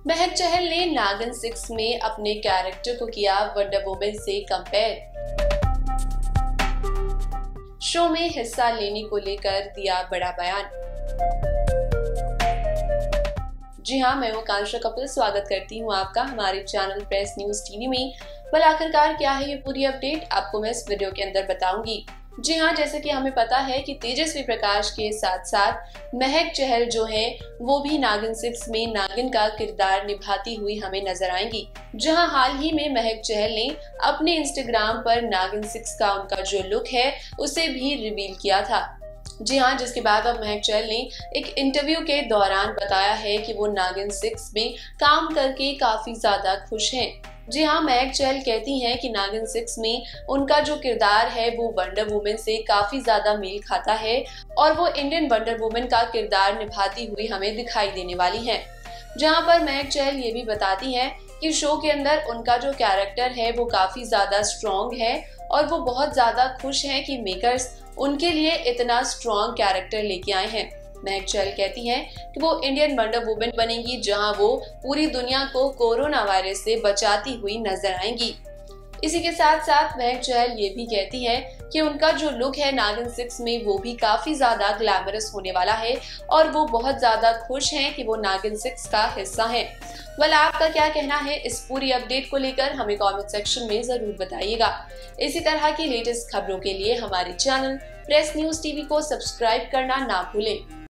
महक चहल ने नागिन 6 में अपने कैरेक्टर को किया वंडर वुमन से कंपेयर। शो में हिस्सा लेने को लेकर दिया बड़ा बयान। जी हाँ, मैं हूँ कांक्षा कपिल, स्वागत करती हूँ आपका हमारे चैनल प्रेस न्यूज टीवी में। आखिरकार क्या है ये पूरी अपडेट, आपको मैं इस वीडियो के अंदर बताऊंगी। जी हाँ, जैसे कि हमें पता है कि तेजस्वी प्रकाश के साथ साथ महक चहल जो है वो भी नागिन 6 में नागिन का किरदार निभाती हुई हमें नजर आएंगी। जहां हाल ही में महक चहल ने अपने इंस्टाग्राम पर नागिन 6 का उनका जो लुक है उसे भी रिवील किया था। जी हाँ, जिसके बाद अब महक चहल ने एक इंटरव्यू के दौरान बताया है कि वो नागिन 6 में काम करके काफी ज्यादा खुश हैं। जी हाँ, महक चहल कहती हैं कि नागिन 6 में उनका जो किरदार है वो वंडर वुमन से काफी ज्यादा मेल खाता है और वो इंडियन वंडर वुमन का किरदार निभाती हुई हमें दिखाई देने वाली हैं। जहाँ पर महक चहल ये भी बताती हैं कि शो के अंदर उनका जो कैरेक्टर है वो काफी ज्यादा स्ट्रॉन्ग है और वो बहुत ज्यादा खुश हैं कि मेकर्स उनके लिए इतना स्ट्रॉन्ग कैरेक्टर लेके आए हैं। महक चहल कहती हैं कि वो इंडियन वंडर वुमन बनेंगी जहां वो पूरी दुनिया को कोरोना वायरस से बचाती हुई नजर आएंगी। इसी के साथ साथ महक चहल ये भी कहती है कि उनका जो लुक है नागिन 6 में वो भी काफी ज्यादा ग्लैमरस होने वाला है और वो बहुत ज्यादा खुश हैं कि वो नागिन 6 का हिस्सा हैं। आपका क्या कहना है इस पूरी अपडेट को लेकर, हमें कमेंट सेक्शन में जरूर बताइएगा। इसी तरह की लेटेस्ट खबरों के लिए हमारे चैनल प्रेस न्यूज टीवी को सब्सक्राइब करना ना भूलें।